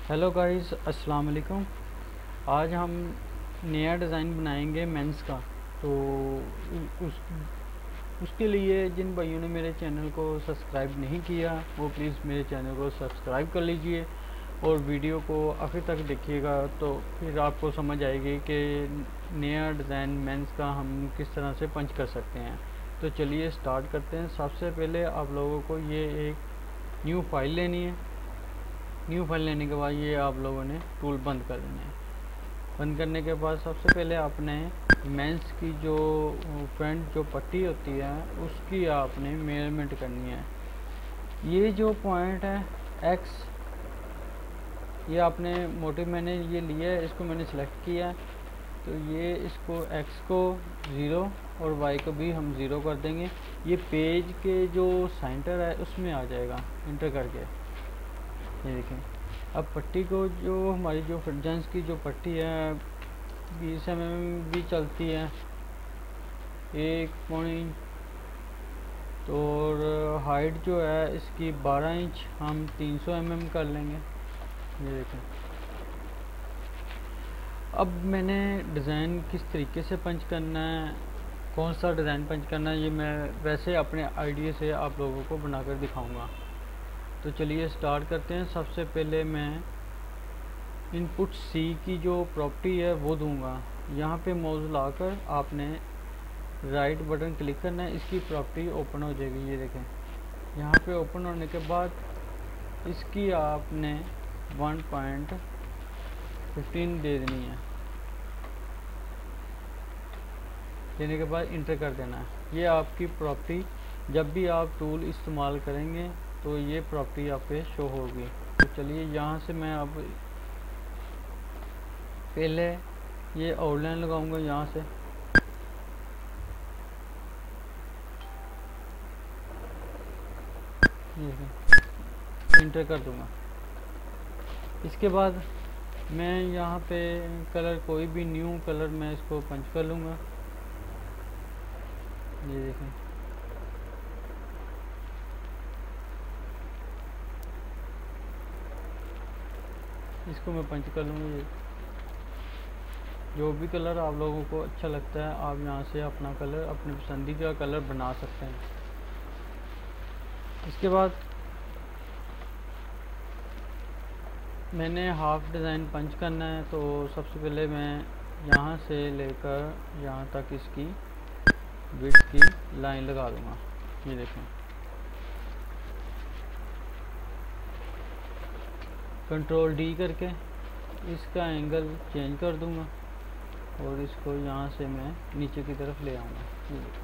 Hello guys, अस्सलाम वालेकुम। आज हम नया डिज़ाइन बनाएंगे मेंस का। तो उस उसके लिए जिन भाइयों ने मेरे चैनल को सब्सक्राइब नहीं किया वो प्लीज़ मेरे चैनल को सब्सक्राइब कर लीजिए और वीडियो को आखिर तक देखिएगा, तो फिर आपको समझ आएगी कि नया डिज़ाइन मेंस का हम किस तरह से पंच कर सकते हैं। तो चलिए स्टार्ट करते हैं। सबसे पहले आप लोगों को ये एक न्यू फाइल लेनी है। न्यू फाइल लेने के बाद ये आप लोगों ने टूल बंद कर देना है। बंद करने के बाद सबसे पहले आपने मेंस की जो फ्रंट जो पट्टी होती है उसकी आपने मेजरमेंट करनी है। ये जो पॉइंट है एक्स, ये आपने मोटिव मैंने ये लिया है, इसको मैंने सेलेक्ट किया है। तो ये इसको एक्स को 0 और वाई को भी हम 0 कर देंगे। ये पेज के जो सेंटर है उसमें आ जाएगा इंटर करके। ये देखें। अब पट्टी को जो हमारी जो जेंट्स की जो पट्टी है 20 mm भी चलती है, 1 पौनी इंच। तो और हाइट जो है इसकी 12 इंच हम 300 mm कर लेंगे। ये देखें। अब मैंने डिज़ाइन किस तरीके से पंच करना है, कौन सा डिज़ाइन पंच करना है, ये मैं वैसे अपने आइडिया से आप लोगों को बनाकर दिखाऊंगा। तो चलिए स्टार्ट करते हैं। सबसे पहले मैं इनपुट सी की जो प्रॉपर्टी है वो दूंगा। यहाँ पे माउस लाकर आपने राइट बटन क्लिक करना है, इसकी प्रॉपर्टी ओपन हो जाएगी। ये देखें। यहाँ पे ओपन होने के बाद इसकी आपने 1.15 दे देनी है। देने के बाद इंटर कर देना है। ये आपकी प्रॉपर्टी जब भी आप टूल इस्तेमाल करेंगे तो ये प्रॉपर्टी आप पे शो होगी। तो चलिए यहाँ से मैं अब पहले ये आउटलाइन लगाऊंगा यहाँ से। इंटर कर दूंगा। इसके बाद मैं यहाँ पे कलर कोई भी न्यू कलर मैं इसको पंच कर लूँगा। ये देखें। इसको मैं पंच कर लूँगा। ये जो भी कलर आप लोगों को अच्छा लगता है आप यहाँ से अपना कलर, अपनी पसंदीदा कलर बना सकते हैं। इसके बाद मैंने हाफ डिज़ाइन पंच करना है। तो सबसे पहले मैं यहाँ से लेकर यहाँ तक इसकी विड्थ की लाइन लगा दूँगा। ये देखें। कंट्रोल डी करके इसका एंगल चेंज कर दूँगा और इसको यहाँ से मैं नीचे की तरफ ले आऊँगा। ये देखें।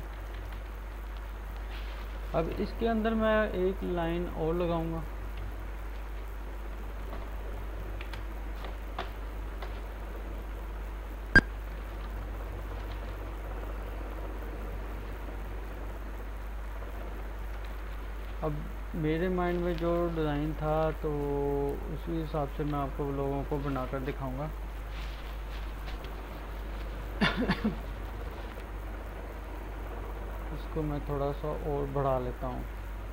अब इसके अंदर मैं एक लाइन और लगाऊंगा। अब मेरे माइंड में जो डिज़ाइन था तो उसी हिसाब से मैं आपको लोगों को बनाकर दिखाऊंगा। इसको मैं थोड़ा सा और बढ़ा लेता हूँ।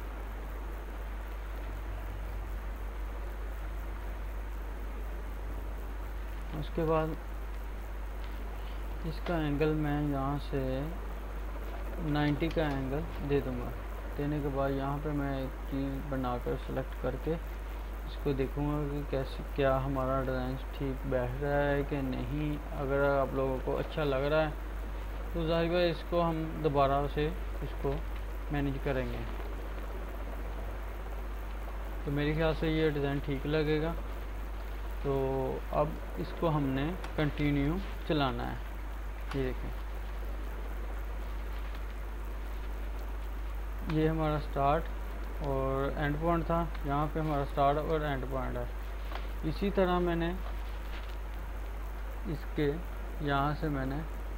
उसके बाद इसका एंगल मैं यहाँ से 90 का एंगल दे दूँगा। देने के बाद यहाँ पे मैं एक चीज़ बनाकर सेलेक्ट करके इसको देखूँगा कि कैसे क्या हमारा डिज़ाइन ठीक बैठ रहा है कि नहीं। अगर आप लोगों को अच्छा लग रहा है तो ज़ाहिर है इसको हम दोबारा से इसको मैनेज करेंगे। तो मेरे ख्याल से ये डिज़ाइन ठीक लगेगा। तो अब इसको हमने कंटिन्यू चलाना है। ये देखें। ये हमारा स्टार्ट और एंड पॉइंट था। यहाँ पे हमारा स्टार्ट और एंड पॉइंट है। इसी तरह मैंने इसके यहाँ से मैंने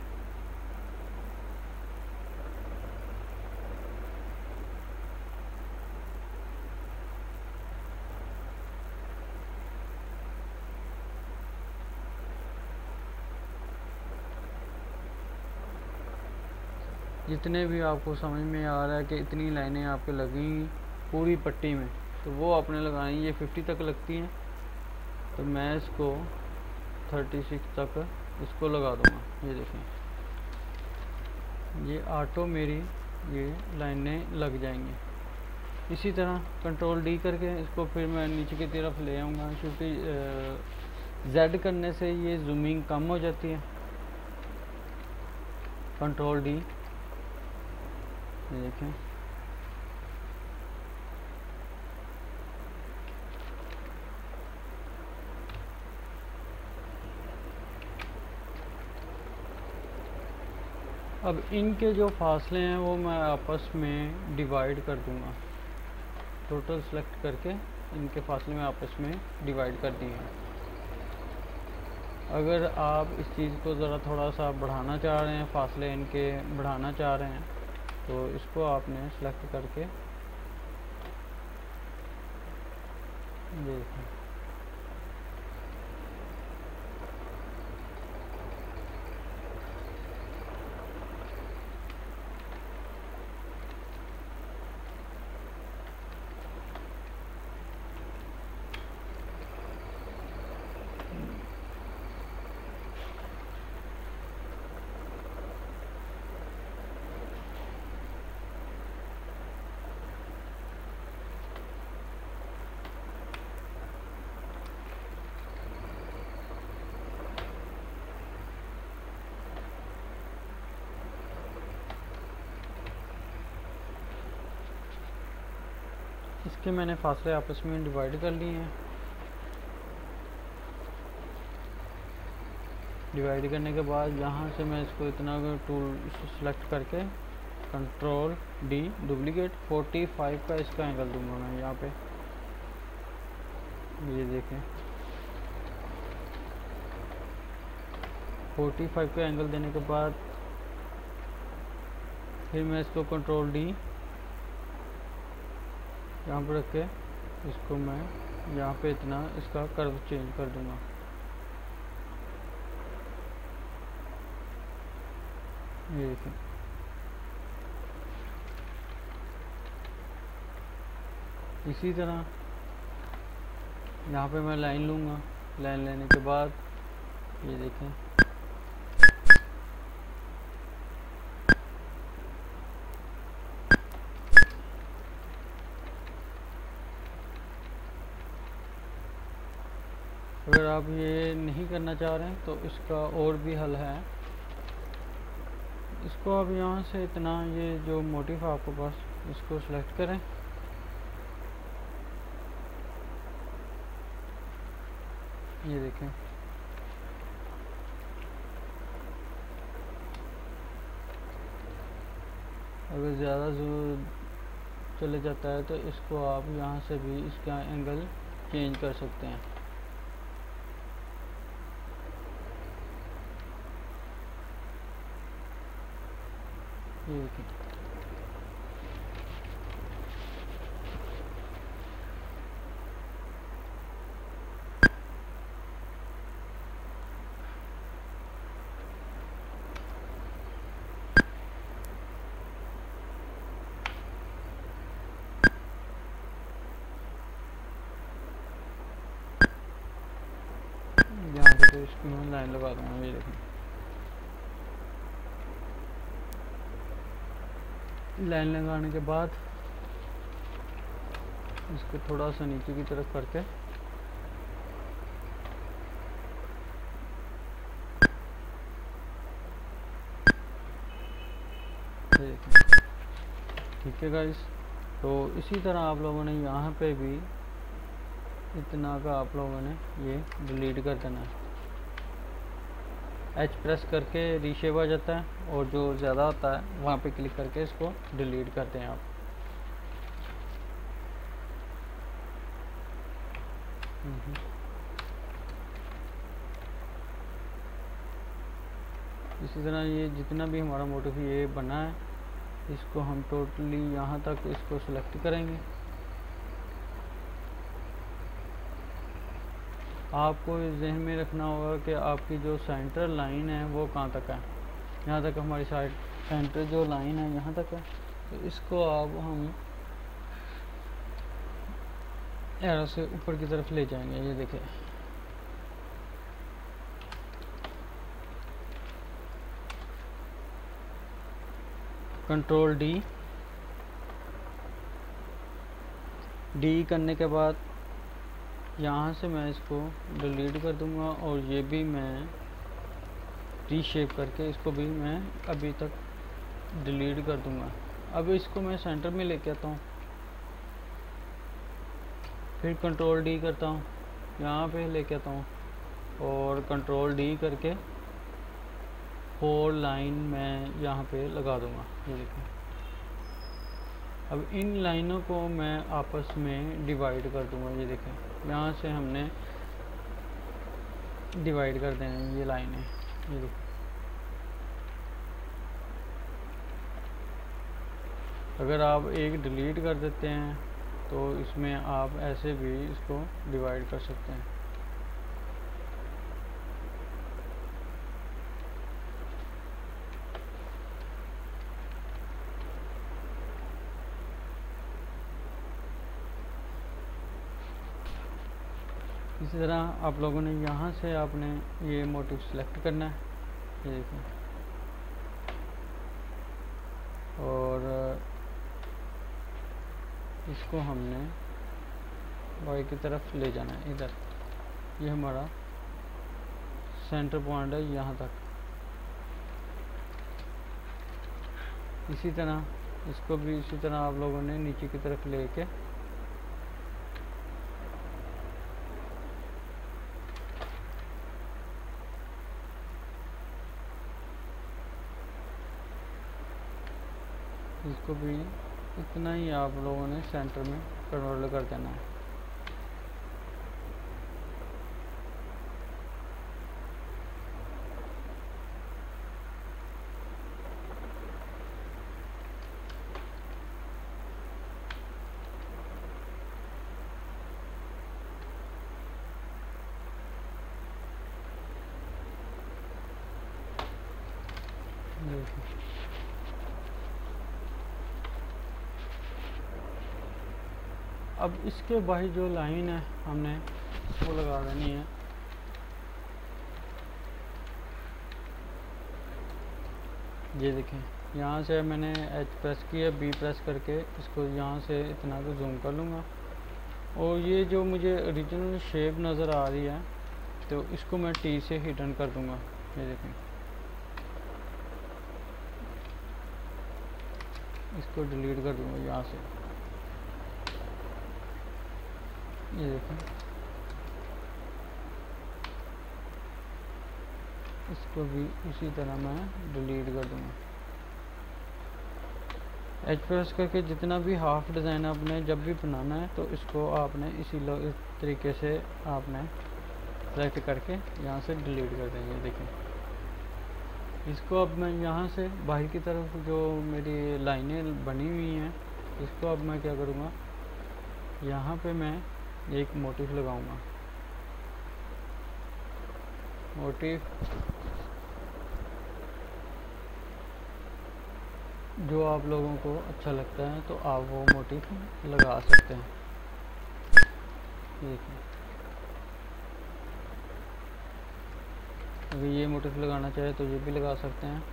जितने भी आपको समझ में आ रहा है कि इतनी लाइनें आपके लगी पूरी पट्टी में, तो वो आपने लगानी। ये 50 तक लगती हैं। तो मैं इसको 36 तक इसको लगा दूँगा। ये देखें, ये ऑटो मेरी ये लाइनें लग जाएंगी। इसी तरह कंट्रोल डी करके इसको फिर मैं नीचे की तरफ ले आऊँगा, क्योंकि जेड करने से ये जूमिंग कम हो जाती है। कंट्रोल डी, ये देखें, अब इनके जो फासले हैं वो मैं आपस में डिवाइड कर दूंगा। टोटल सेलेक्ट करके इनके फासले में आपस में डिवाइड कर दिए हैं। अगर आप इस चीज़ को ज़रा थोड़ा सा बढ़ाना चाह रहे हैं, फासले इनके बढ़ाना चाह रहे हैं, तो इसको आपने सेलेक्ट करके देखें। इसके मैंने फासले आपस में डिवाइड कर लिए हैं। डिवाइड करने के बाद यहाँ से मैं इसको इतना टूल सेलेक्ट करके कंट्रोल डी डुप्लीकेट 45 का इसका एंगल दूंगा मैं यहाँ पे। ये देखें, 45 का एंगल देने के बाद फिर मैं इसको कंट्रोल डी यहाँ पर रख के इसको मैं यहाँ पे इतना इसका कर्व चेंज कर दूंगा। ये देखें, इसी तरह यहाँ पे मैं लाइन लूँगा। लाइन लेने के बाद ये देखें, अगर आप ये नहीं करना चाह रहे हैं तो इसका और भी हल है। इसको आप यहाँ से इतना ये जो मोटिव आपको पास इसको सेलेक्ट करें। ये देखें, अगर ज़्यादा चले जाता है तो इसको आप यहाँ से भी इसका एंगल चेंज कर सकते हैं। ये देखें, यहाँ पे तो इसकी मैं लाइन लगा दूँगा। ये देखें, लाइन लगाने के बाद इसको थोड़ा सा नीचे की तरफ करके ठीक है गाइस। तो इसी तरह आप लोगों ने यहाँ पे भी इतना का आप लोगों ने ये डिलीट कर देना है। एच प्रेस करके रीशेप आ जाता है और जो ज़्यादा होता है वहाँ पे क्लिक करके इसको डिलीट करते हैं आप। इसी तरह ये जितना भी हमारा मोटिव ये बना है इसको हम टोटली यहाँ तक इसको सेलेक्ट करेंगे। आपको जहन में रखना होगा कि आपकी जो सेंटर लाइन है वो कहाँ तक है। यहाँ तक हमारी साइड सेंटर जो लाइन है यहाँ तक है, तो इसको आप हम एरो से ऊपर की तरफ ले जाएंगे। ये देखें, कंट्रोल डी करने के बाद यहाँ से मैं इसको डिलीट कर दूँगा और ये भी मैं रीशेप करके इसको भी मैं अभी तक डिलीट कर दूँगा। अब इसको मैं सेंटर में लेके आता हूँ, फिर कंट्रोल डी करता हूँ, यहाँ पे लेके आता हूँ और कंट्रोल डी करके 4 लाइन मैं यहाँ पे लगा दूँगा। ये देखिए, अब इन लाइनों को मैं आपस में डिवाइड कर दूँगा। ये देखें, यहाँ से हमने डिवाइड कर देना ये लाइनें। ये देखिए, अगर आप एक डिलीट कर देते हैं तो इसमें आप ऐसे भी इसको डिवाइड कर सकते हैं। इसी तरह आप लोगों ने यहाँ से आपने ये मोटिव सेलेक्ट करना है। ये देखिए, और इसको हमने वाई की तरफ ले जाना है इधर। ये हमारा सेंटर पॉइंट है यहाँ तक। इसी तरह इसको भी इसी तरह आप लोगों ने नीचे की तरफ लेके इसको भी इतना ही आप लोगों ने सेंटर में कन्वर्ट कर देना है। अब इसके बाहर जो लाइन है हमने वो लगा देनी है। ये देखें, यहाँ से मैंने H प्रेस किया, B प्रेस करके इसको यहाँ से इतना को जूम कर लूँगा और ये जो मुझे ओरिजिनल शेप नज़र आ रही है तो इसको मैं T से हिडन कर दूँगा। ये देखें, इसको डिलीट कर दूँगा यहाँ से। ये देखें, इसको भी इसी तरह मैं डिलीट कर दूँगा। एच प्रेस करके जितना भी हाफ डिज़ाइन आपने जब भी बनाना है तो इसको आपने इस तरीके से आपने सेलेक्ट करके यहाँ से डिलीट कर देंगे। देखें, इसको अब मैं यहाँ से बाहर की तरफ जो मेरी लाइनें बनी हुई हैं इसको अब मैं क्या करूँगा, यहाँ पे मैं एक मोटिफ लगाऊंगा। मोटिफ जो आप लोगों को अच्छा लगता है तो आप वो मोटिफ लगा सकते हैं। देखिए, अगर ये मोटिफ लगाना चाहे तो ये भी लगा सकते हैं।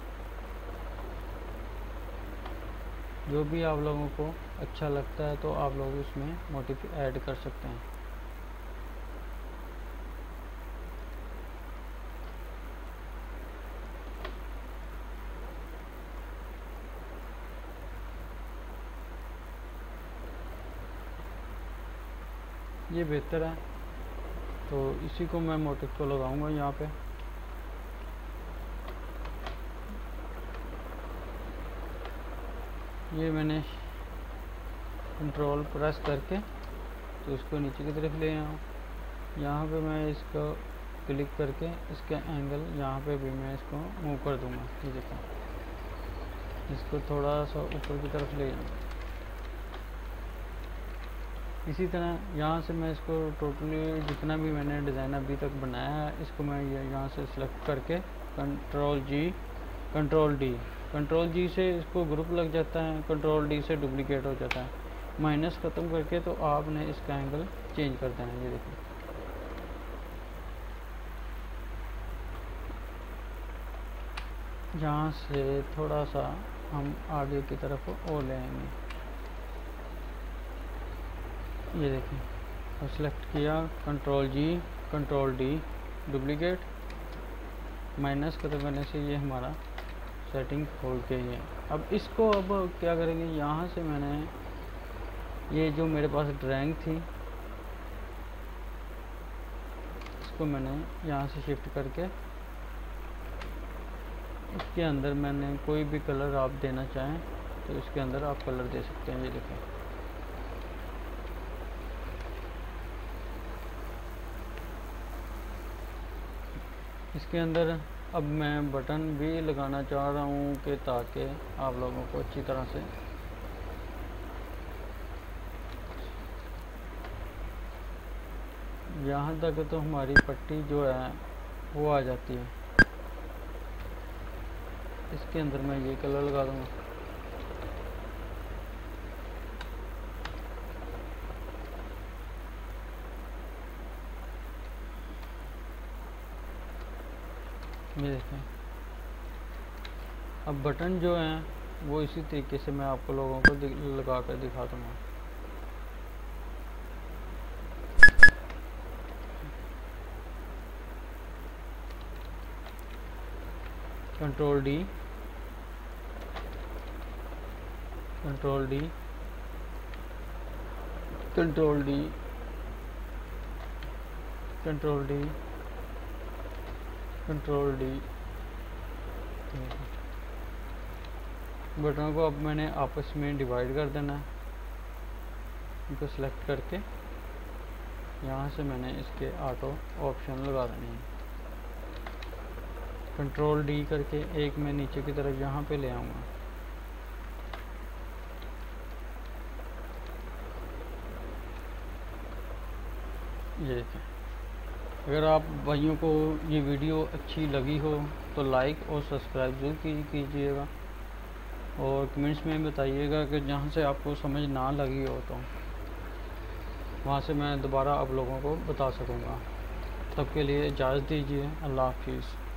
जो भी आप लोगों को अच्छा लगता है तो आप लोग इसमें मोटिफ ऐड कर सकते हैं। ये बेहतर है, तो इसी को मैं मोटिफ को लगाऊंगा यहाँ पे। ये मैंने कंट्रोल प्रेस करके तो इसको नीचे की तरफ ले आऊँ। यहाँ पे मैं इसको क्लिक करके इसका एंगल यहाँ पे भी मैं इसको मूव कर दूँगा। ये देखो, इसको थोड़ा सा ऊपर की तरफ ले जाऊँ। इसी तरह यहाँ से मैं इसको टोटली जितना भी मैंने डिज़ाइन अभी तक बनाया है इसको मैं यहाँ से सिलेक्ट करके कंट्रोल जी से इसको ग्रुप लग जाता है, कंट्रोल डी से डुप्लीकेट हो जाता है। माइनस ख़त्म करके तो आपने इसका एंगल चेंज कर देना है। ये देखिए, यहाँ से थोड़ा सा हम आगे की तरफ और ले आएंगे। ये देखें, और सेलेक्ट किया, control G, control D, duplicate, minus कर देने से ये हमारा सेटिंग हो गई है। अब इसको अब क्या करेंगे, यहाँ से मैंने ये जो मेरे पास ड्राइंग थी इसको मैंने यहाँ से शिफ्ट करके इसके अंदर मैंने कोई भी कलर आप देना चाहें तो इसके अंदर आप कलर दे सकते हैं। ये देखें, इसके अंदर अब मैं बटन भी लगाना चाह रहा हूँ कि ताकि आप लोगों को अच्छी तरह से यहाँ तक तो हमारी पट्टी जो है वो आ जाती है। इसके अंदर मैं ये कलर लगा दूँगा। ये देखें, अब बटन जो हैं वो इसी तरीके से मैं आपको लोगों को लगा कर दिखा दूँगा। Control D, control D, control D, control D, control D. बटनों को अब मैंने आपस में डिवाइड कर देना है। इनको सिलेक्ट करके यहाँ से मैंने इसके ऑटो ऑप्शन लगा देने हैं। कंट्रोल डी करके एक मैं नीचे की तरफ यहाँ पे ले आऊँगा। ये देखें, अगर आप भाइयों को ये वीडियो अच्छी लगी हो तो लाइक और सब्सक्राइब ज़रूर कीजिएगा और कमेंट्स में बताइएगा कि जहाँ से आपको समझ ना लगी हो तो वहाँ से मैं दोबारा आप लोगों को बता सकूँगा। तब के लिए इजाज़त दीजिए। अल्लाह हाफिज़।